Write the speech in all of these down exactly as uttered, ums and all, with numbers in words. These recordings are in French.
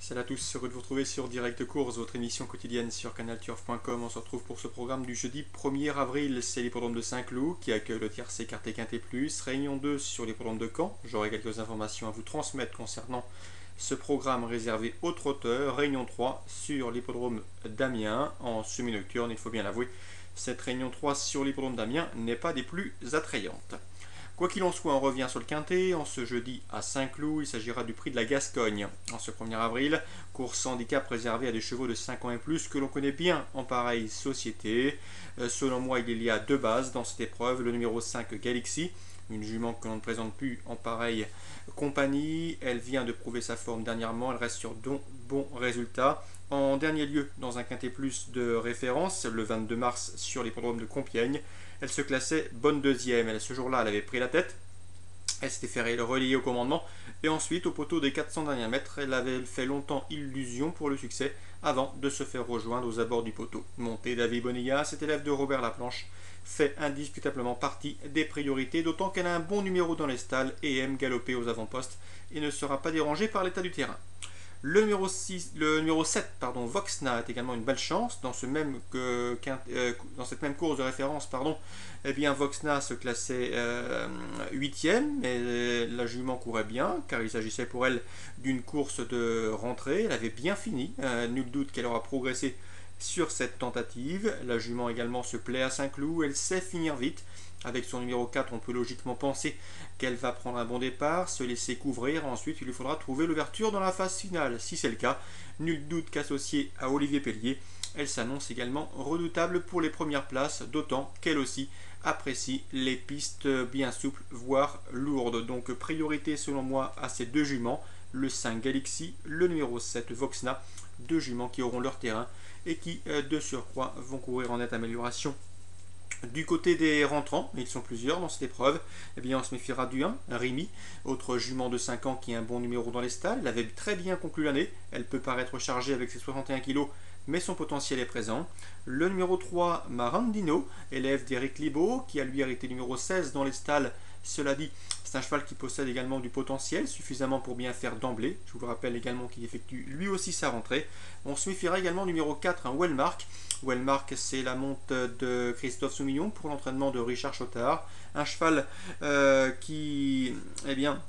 Salut à tous, heureux de vous retrouver sur Direct Course, votre émission quotidienne sur canal turf point com. On se retrouve pour ce programme du jeudi premier avril. C'est l'hippodrome de Saint-Cloud qui accueille le tiercé écarté Quintet Plus. Réunion deux sur l'hippodrome de Caen. J'aurai quelques informations à vous transmettre concernant ce programme réservé aux trotteurs. Réunion trois sur l'hippodrome d'Amiens en semi-nocturne, il faut bien l'avouer. Cette réunion trois sur l'hippodrome d'Amiens n'est pas des plus attrayantes. Quoi qu'il en soit, on revient sur le Quintet. En ce jeudi à Saint-Cloud, il s'agira du prix de la Gascogne. En ce premier avril, course handicap réservée à des chevaux de cinq ans et plus que l'on connaît bien en pareille société. Euh, selon moi, il y a deux bases dans cette épreuve. Le numéro cinq, Galaxy, une jument que l'on ne présente plus en pareille compagnie. Elle vient de prouver sa forme dernièrement. Elle reste sur de bons résultats. En dernier lieu, dans un Quintet Plus de référence, le vingt-deux mars sur l'hippodrome de Compiègne, elle se classait bonne deuxième. Elle, ce jour-là, elle avait pris la tête. Elle s'était fait relier au commandement. Et ensuite, au poteau des quatre cents derniers mètres, elle avait fait longtemps illusion pour le succès avant de se faire rejoindre aux abords du poteau. Montée David Bonilla, cet élève de Robert Laplanche, fait indiscutablement partie des priorités, d'autant qu'elle a un bon numéro dans les stalles et aime galoper aux avant-postes et ne sera pas dérangée par l'état du terrain. Le numéro, six, le numéro sept, pardon, Voxna, a également une belle chance. Dans, ce même que, euh, dans cette même course de référence, pardon, eh bien, Voxna se classait huitième, mais la jument courait bien, car il s'agissait pour elle d'une course de rentrée. Elle avait bien fini, euh, nul doute qu'elle aura progressé sur cette tentative. La jument également se plaît à Saint-Cloud, elle sait finir vite. Avec son numéro quatre, on peut logiquement penser qu'elle va prendre un bon départ, se laisser couvrir. Ensuite, il lui faudra trouver l'ouverture dans la phase finale. Si c'est le cas, nul doute qu'associée à Olivier Pellier, elle s'annonce également redoutable pour les premières places, d'autant qu'elle aussi apprécie les pistes bien souples, voire lourdes. Donc, priorité selon moi à ces deux juments, le cinq Galaxy, le numéro sept Voxna, deux juments qui auront leur terrain et qui, de surcroît, vont courir en nette amélioration. Du côté des rentrants, ils sont plusieurs dans cette épreuve, eh bien on se méfiera du un, Rimi, autre jument de cinq ans qui a un bon numéro dans les stalles. Elle avait très bien conclu l'année, elle peut paraître chargée avec ses soixante et un kilos, mais son potentiel est présent. Le numéro trois, Marandino, élève d'Éric Libaud, qui a lui hérité numéro seize dans les stalles. Cela dit, c'est un cheval qui possède également du potentiel, suffisamment pour bien faire d'emblée. Je vous le rappelle également qu'il effectue lui aussi sa rentrée. On se méfiera également numéro quatre, un Wellmark. Wellmark, c'est la monte de Christophe Soumillon pour l'entraînement de Richard Chottard. Un cheval euh, qui, eh bien,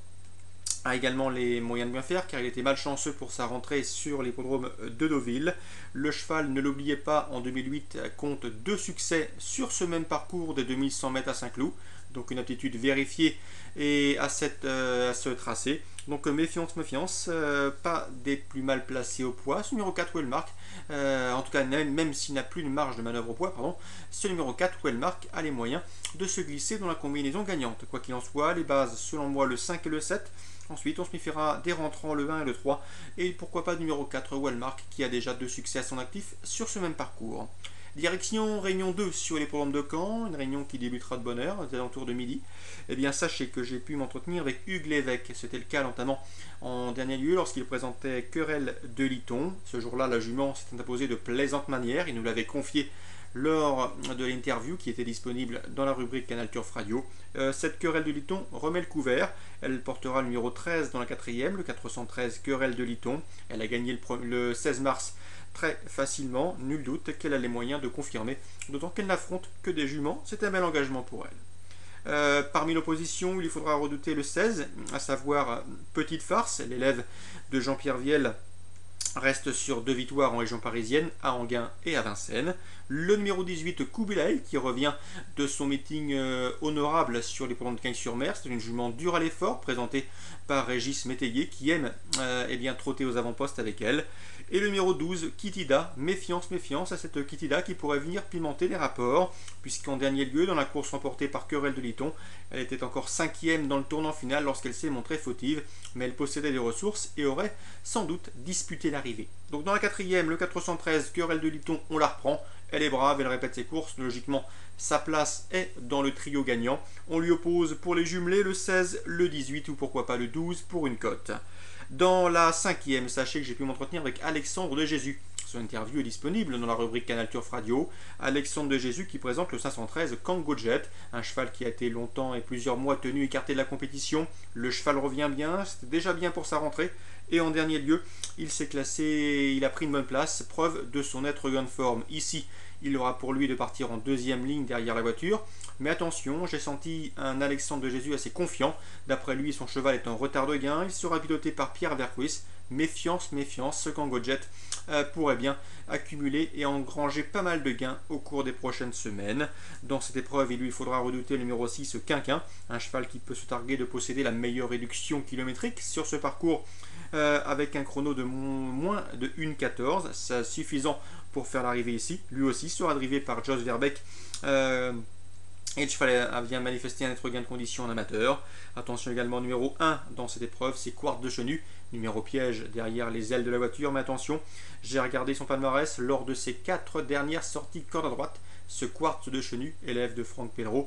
a également les moyens de bien faire car il était malchanceux pour sa rentrée sur l'hippodrome de Deauville. Le cheval, ne l'oubliez pas, en deux mille huit compte deux succès sur ce même parcours des deux mille cent mètres à Saint-Cloud. Donc une aptitude vérifiée et à, cette, euh, à ce tracé. Donc méfiance, méfiance, euh, pas des plus mal placés au poids. Ce numéro quatre, Wellmark, euh, en tout cas même, même s'il n'a plus de marge de manœuvre au poids, pardon, ce numéro quatre, Wellmark, a les moyens de se glisser dans la combinaison gagnante. Quoi qu'il en soit, les bases, selon moi, le cinq et le sept. Ensuite, on se méfiera des rentrants, le un et le trois. Et pourquoi pas numéro quatre, Wellmark, qui a déjà deux succès à son actif sur ce même parcours. Direction réunion deux sur les programmes de Caen, une réunion qui débutera de bonne heure, aux alentours de midi. Eh bien, sachez que j'ai pu m'entretenir avec Hugues Lévesque. C'était le cas notamment en dernier lieu lorsqu'il présentait Querelle de Liton. Ce jour-là, la jument s'est imposée de plaisante manière. Il nous l'avait confié lors de l'interview qui était disponible dans la rubrique Canal Turf Radio. Euh, cette Querelle de Liton remet le couvert. Elle portera le numéro treize dans la quatrième, le quatre cent treize Querelle de Liton. Elle a gagné le, le seize mars très facilement, nul doute qu'elle a les moyens de confirmer, d'autant qu'elle n'affronte que des juments. C'est un bel engagement pour elle. Euh, parmi l'opposition, il faudra redouter le seize, à savoir Petite Farce, l'élève de Jean-Pierre Viel, reste sur deux victoires en région parisienne, à Enghien et à Vincennes. Le numéro dix-huit, Kubilai, qui revient de son meeting euh, honorable sur les programmes de Cagnes-sur-Mer. C'est une jument dure à l'effort, présentée par Régis Métayer, qui aime euh, eh bien, trotter aux avant-postes avec elle. Et le numéro douze, Kitida, méfiance, méfiance à cette Kitida qui pourrait venir pimenter les rapports, puisqu'en dernier lieu, dans la course remportée par Querelle de Liton, elle était encore cinquième dans le tournant final lorsqu'elle s'est montrée fautive, mais elle possédait des ressources et aurait sans doute disputé l'arrivée. Donc dans la quatrième, le quatre cent treize, Querelle de Liton, on la reprend. Elle est brave, elle répète ses courses, logiquement sa place est dans le trio gagnant. On lui oppose pour les jumelés le seize, le dix-huit ou pourquoi pas le douze pour une cote. Dans la cinquième, sachez que j'ai pu m'entretenir avec Alexandre de Jésus. Son interview est disponible dans la rubrique Canal Turf Radio. Alexandre de Jésus qui présente le cinq cent treize Kango Jet, un cheval qui a été longtemps et plusieurs mois tenu écarté de la compétition. Le cheval revient bien, c'était déjà bien pour sa rentrée. Et en dernier lieu, il s'est classé, il a pris une bonne place, preuve de son être gain de forme. Ici, il aura pour lui de partir en deuxième ligne derrière la voiture. Mais attention, j'ai senti un Alexandre de Jésus assez confiant. D'après lui, son cheval est en retard de gain. Il sera piloté par Pierre Verquis. Méfiance, méfiance, ce Kango Jet euh, pourrait bien accumuler et engranger pas mal de gains au cours des prochaines semaines. Dans cette épreuve, il lui faudra redouter le numéro six, Quinquin, un cheval qui peut se targuer de posséder la meilleure réduction kilométrique sur ce parcours euh, avec un chrono de moins de une quatorze, c'est suffisant pour faire l'arrivée ici. Lui aussi sera drivé par Jos Verbeek. Euh, Et le cheval vient manifester un être gain de condition en amateur. Attention également numéro un dans cette épreuve, c'est Quartz de Chenu, numéro piège derrière les ailes de la voiture. Mais attention, j'ai regardé son palmarès lors de ses quatre dernières sorties corde à droite. Ce Quartz de Chenu, élève de Franck Pellereau,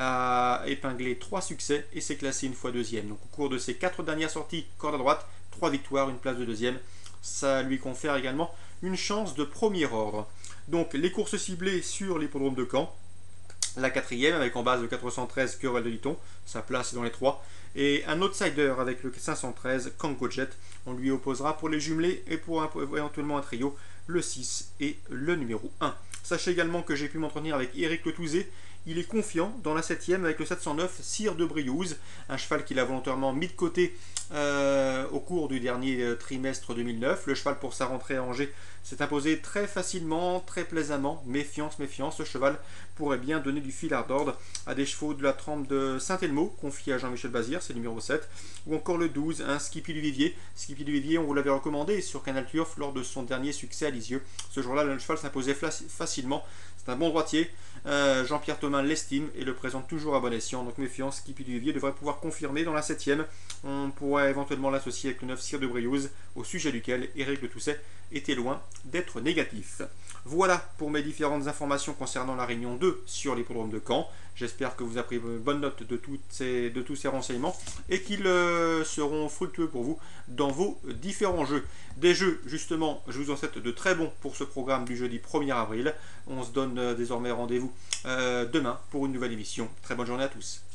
a épinglé trois succès et s'est classé une fois deuxième. Donc au cours de ses quatre dernières sorties corde à droite, trois victoires, une place de deuxième. Ça lui confère également une chance de premier ordre. Donc les courses ciblées sur l'hippodrome de Caen. La quatrième avec en base le quatre cent treize Querelle de Liton, sa place est dans les trois. Et un outsider avec le cinq cent treize Kango Jet. On lui opposera pour les jumelés et pour un, éventuellement un trio le six et le numéro un. Sachez également que j'ai pu m'entretenir avec Éric Le Touzé. Il est confiant dans la septième avec le sept cent neuf Sire de Briouze, un cheval qu'il a volontairement mis de côté euh, au cours du dernier euh, trimestre deux mille neuf. Le cheval pour sa rentrée à Angers s'est imposé très facilement, très plaisamment. Méfiance, méfiance, ce cheval pourrait bien donner du fil à retordre à des chevaux de la trempe de Saint-Elmo, confié à Jean-Michel Bazir, c'est le numéro sept, ou encore le douze, un Skippy du Vivier. Skippy du Vivier, on vous l'avait recommandé sur Canal Turf lors de son dernier succès à Lisieux. Ce jour-là, le cheval s'imposait facilement. C'est un bon droitier. Euh, Jean-Pierre Thomas l'estime et le présente toujours à bon escient. Donc méfiance, Skippy du Vivier devrait pouvoir confirmer dans la septième. On pourrait éventuellement l'associer avec le neuf Sire de Briouze, au sujet duquel Éric Le Touzé était loin d'être négatif. Voilà pour mes différentes informations concernant la Réunion deux sur l'hippodrome de Caen. J'espère que vous avez pris bonne note de, toutes ces, de tous ces renseignements et qu'ils euh, seront fructueux pour vous dans vos différents jeux. Des jeux, justement, je vous en souhaite de très bons pour ce programme du jeudi premier avril. On se donne euh, désormais rendez-vous euh, demain pour une nouvelle émission. Très bonne journée à tous.